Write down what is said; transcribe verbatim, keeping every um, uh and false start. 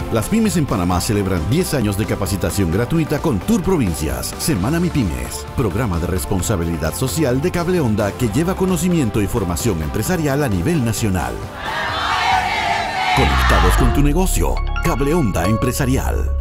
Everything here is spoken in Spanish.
Las pymes en Panamá celebran diez años de capacitación gratuita con Tour Provincias. Semana MiPymes, programa de responsabilidad social de Cable Onda que lleva conocimiento y formación empresarial a nivel nacional. Conectados con tu negocio, Cable Onda Empresarial.